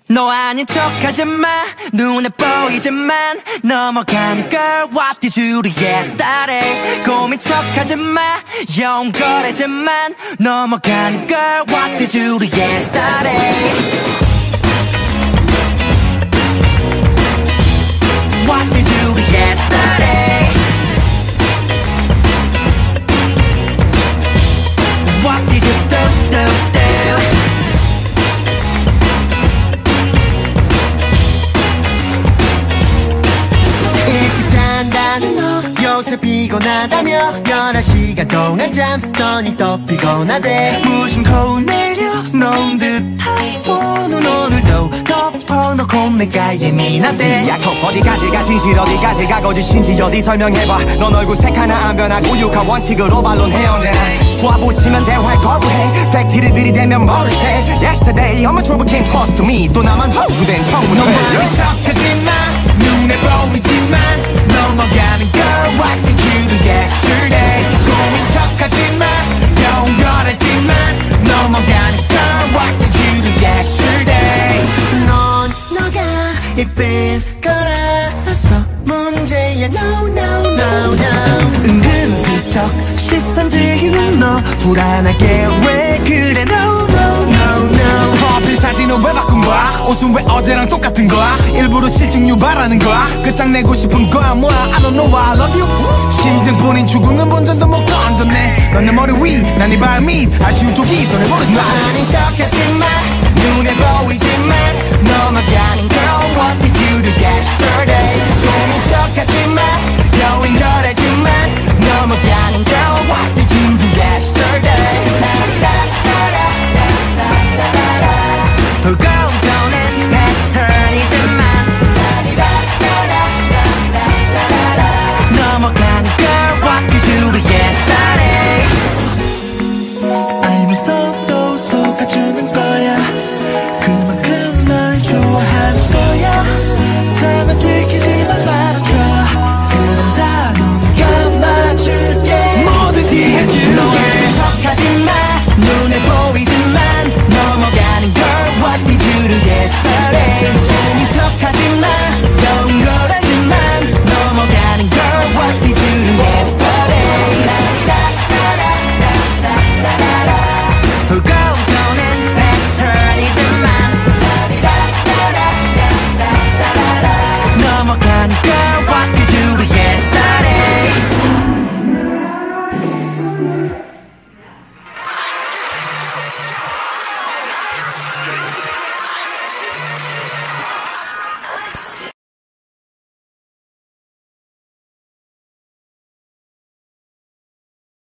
너 아닌 척하지마 눈에 보이지만 넘어가는 걸 What did you do yesterday 고민 척하지마 영거래지만 넘어가는 걸 What did you do yesterday What did you do yesterday What did you do 요새 피곤하다며 11시간 동안 잠쓰더니 또 피곤하대 무심코 내려놓은 듯한 폰은 오늘도 덮어놓고 내가 예민하대 야코 어디까지가 진실 어디까지가 거짓인지 어디 설명해봐 넌 얼굴 색 하나 안 변하고 육하 원칙으로 반론해 언제나 수화 붙이면 대화에 거부해 팩트를 들이대면 모르세 Yesterday I'm a trouble king close to me 또 나만 허구된 청문회 넌 많은 척하지마 눈에 보이지만 넘어가는 걸 What did you do yesterday 고민 척하지마 영거래지만 넘어가는 걸 What did you do yesterday 넌 너가 예쁜 거라서 문제야 No no no no 은근슬쩍 시선 즐기는 너 불안하게 왜 그래 No no no no 프로필 사진은 왜 바꾼 거야 옷은 왜 어제랑 똑같은 거야 일부러 실증 유발하는 거야 끝장내고 싶은 거야 뭐야 I don't know why I love you 심증뿐인 죽음은 본전도 못 던졌네 넌 내 머리 위 난 네 발 밑 아쉬운 쪽이 손에 보는 너 아닌 척하지마 눈에 보이지